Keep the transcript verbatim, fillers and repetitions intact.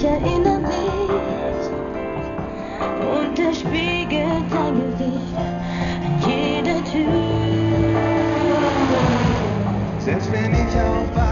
erinnere mich und der Spiegel dein Gesicht an jeder Tür. Selbst wenn ich auf